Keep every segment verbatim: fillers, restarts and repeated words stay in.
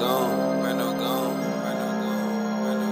gone, Rando gone, Rando gone, Rando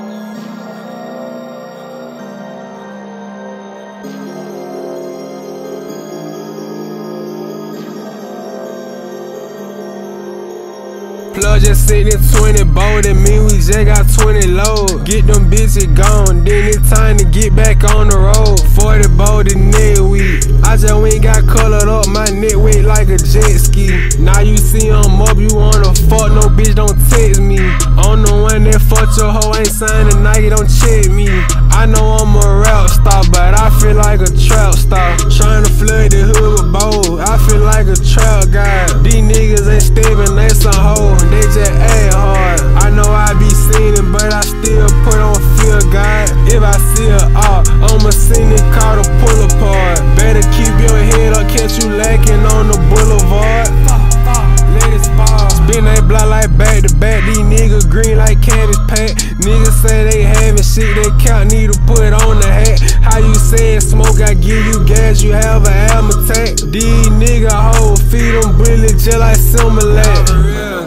gone. Plug just sitting twenty bold, that mean we just got twenty load. Get them bitches gone, then it's time to get back on the road. forty bold and neck weak. I just ain't got colored up, my neck weight like a jet ski. Now you see I'm up, you wanna fuck, no bitch don't text me. I'm the one that fucked your hoe, ain't signing Nike, don't check me. I know I'm a rap star, but I feel like a trap star. Tryna flood the hood with bold, I feel like a trap guy. These niggas ain't stepping, they some hoes, they just act hard. I know I be sinning, but I still put on fear, God. If I see a op, I'ma send it, call to pull apart. Better keep your head up, catch you lacking on the boulevard. Let it spar. Spin that block like back to back, these niggas green like cabbage patch. Niggas say they having shit, they count, need to put on the hat. How you say it, smoke, I give you gas, you have an asthma attack. These niggas hold, feed them bullets just like Similac. For real.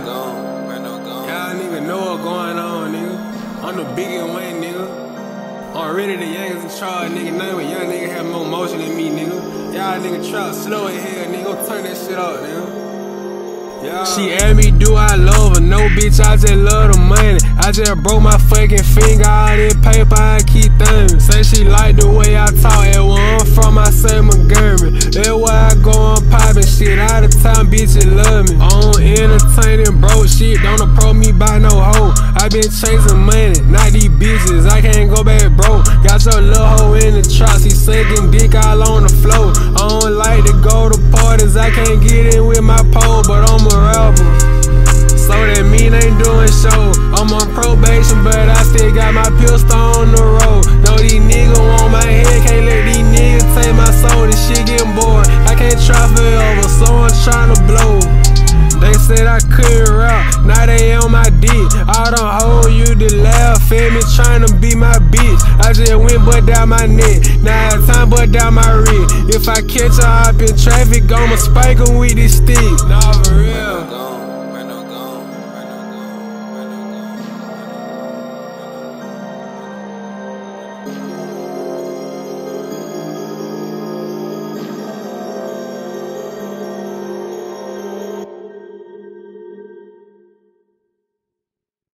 Y'all niggas know what's going on, nigga. I'm the biggest one, nigga. Already the youngest in charge, nigga. None of young nigga have more motion than me, nigga. Y'all nigga trap slow in here, nigga. Go turn that shit up, nigga. Yeah. She asked me, do I love her? No, bitch, I just love the money. I just broke my fucking finger, all this paper, I keep thumbing. Say she like the way I talk, and where I'm from, I say Montgomery. That's why I go on poppin' shit, all the time, bitches love me. On entertaining broke shit, don't approach me by no hoe. I been chasing money, not these bitches, I can't go back broke. Got your little hoe in the trap, she sucking dick all on the floor. I don't like to go to parties, I can't get in with my pole, but I'm a rapper. So that mean ain't doing show. I'm on probation, but I still got my pistol on the road. Know these niggas want my head, can't let these niggas take my soul. This shit getting bored, I can't try forever, so I'm tryna blow. They said I couldn't rap, now they on my dick. I don't hold you to laugh at me, tryna be my bitch. I just went but down my neck, now it's time but down my wrist. If I catch her up in traffic, I'ma spike her with this stick. Nah, for real.